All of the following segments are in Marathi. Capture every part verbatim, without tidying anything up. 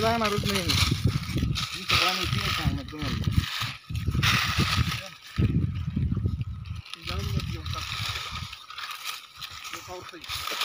जाणारच नाही इथं पाणी पिऊन सांगणार तुम्हाला जाऊन घेऊन टाक पाऊस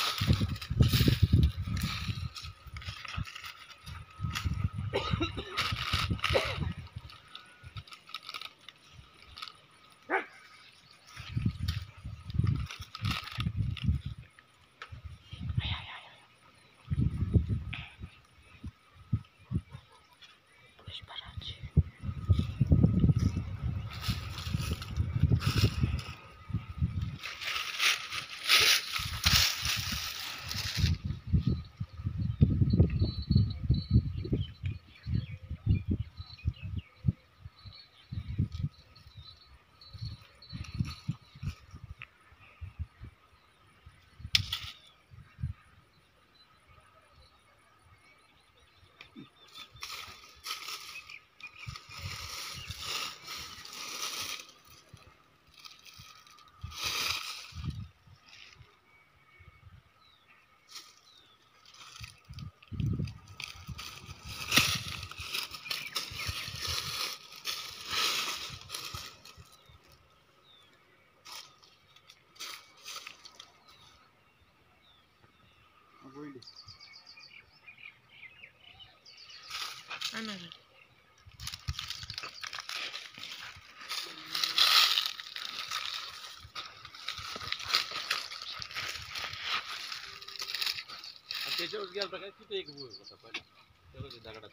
त्याच्यावर गेला काय तिथे एक भूळ होता पहिला त्याला दगडात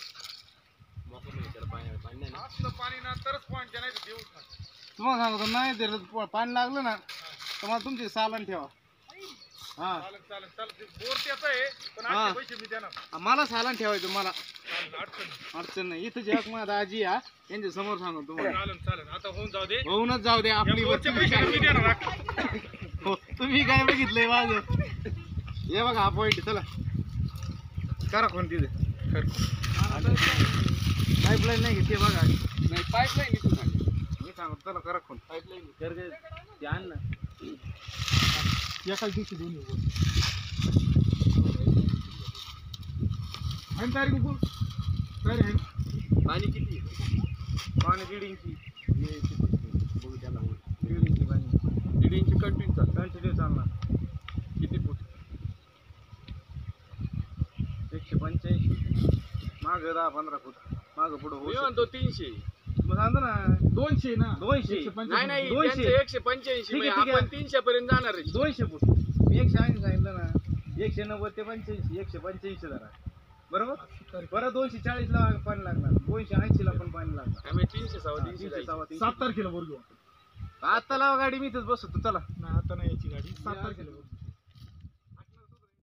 मोकळं नाही त्याला पाणी पाणी नाही ना असलं पाणी ना तरच पॉईंट नाही तर देऊच ना तुम्हाला सांगतो नाही ते पाणी लागलं ना तर मला तुमची सालन ठेवा हा चालेल चालेल चालेल बोर त्याचं आहे पण आजचे पैसे मी देणार मला सालन ठेवायचं मला अडचण अडचण नाही इथं जे माझा आजी हा यांच्या समोर सांगतो तुम्हाला चालेल चालेल आता होऊन जाऊ दे होऊनच जाऊ दे आपली पैसे मी देणार तुम्ही काय बघितलंय माझं ये बघा हा पॉईंट चला करा कोण तिथे पाईपलाईन नाही घेते बघा नाही पाईपलाईन इथून मी सांगतो चला करा कोण पाईपलाईन आण ना एकाच दिवशी दोन्ही तारीख तारीख पाणी किती पाणी दीड इंची बघू त्याला दीड इंची पाणी दीड इंची कंटिन्यू चाल कंटिन्यू चालणार किती फूट एकशे पंच्याऐंशी माग दहा पंधरा फूट माग पुढं म्हणतो तीनशे मग सांगतो ना दोनशे ना दोनशे नाही नाही दोनशे एकशे पंच्याऐंशी आपण तीनशे पर्यंत जाणार आहे दोनशे फूट मी एकशे ऐंशी सांगितलं ना एकशे नव्वद ते पंच्याऐंशी एकशे पंच्याऐंशी जरा बरोबर बरं दोनशे चाळीस ला पाणी लागणार दोनशे ऐंशी ला पण पाणी लागणार आम्ही तीनशे सव्वा तीनशे सव्वा सात तारखेला बरोबर आता लावा गाडी मी इथंच बसतो चला नाही आता नाही याची गाडी सात तारखेला